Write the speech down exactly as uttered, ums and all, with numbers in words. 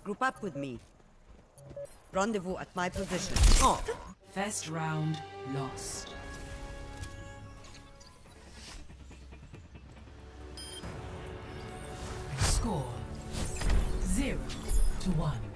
Group up with me. Rendezvous at my position. Oh. First round lost. Score zero to one.